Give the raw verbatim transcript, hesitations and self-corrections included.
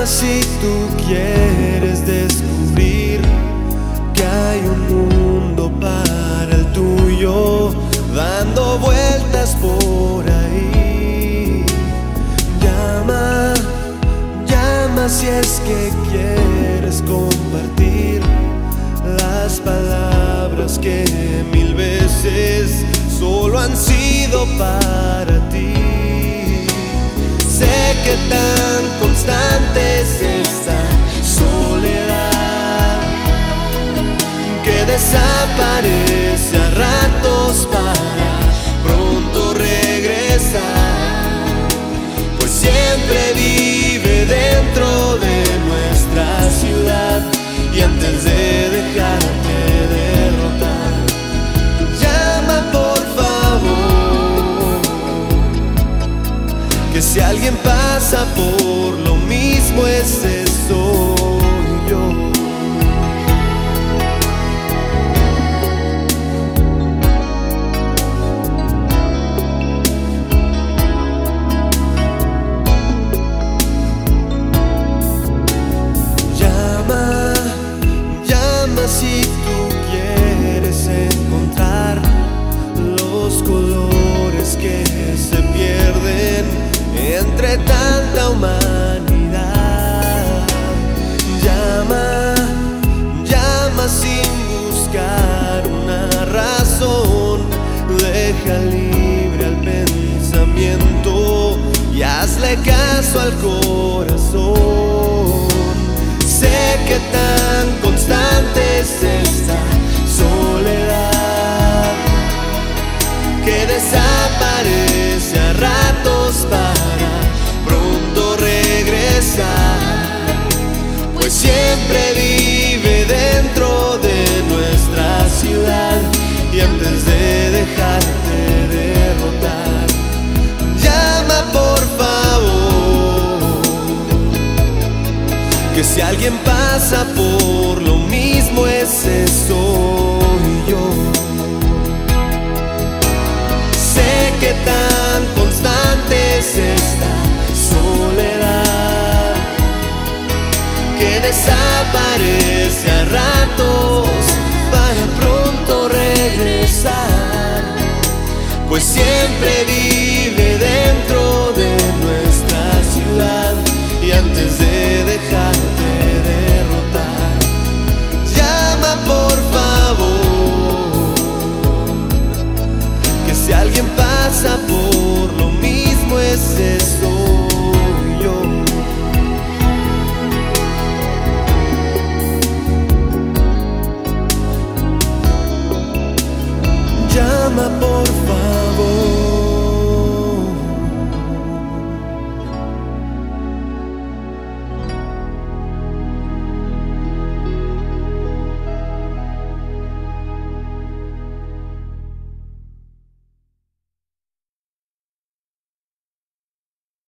si tú quieres descubrir que hay un mundo para el tuyo dando vueltas por ahí. Llama, llama si es que quieres compartir las palabras que mil veces solo han sido para ti. Sé que tan constante es esta soledad que desaparece a ratos para pronto regresar, pues siempre vive dentro de nuestra ciudad y antes de dejarte derrotar, llama por favor, que si alguien pasa por lo mismo ese soy yo. Si tú quieres encontrar los colores que se pierden entre tanta humanidad, llama, llama sin buscar una razón, deja libre al pensamiento y hazle caso al corazón. Sé que tan constante es esta soledad que desaparece a ratos para pronto regresar, pues siempre vive dentro de nuestra ciudad y antes de dejarte derrotar, llama por favor, que si alguien pasa por lo mismo ese soy yo. Sé que tan constante es esta soledad que desaparece a ratos para pronto regresar, pues siempre vive dentro de nuestra ciudad y antes de dejarte derrotar, llama por favor, que si alguien pasa por lo mismo es eso.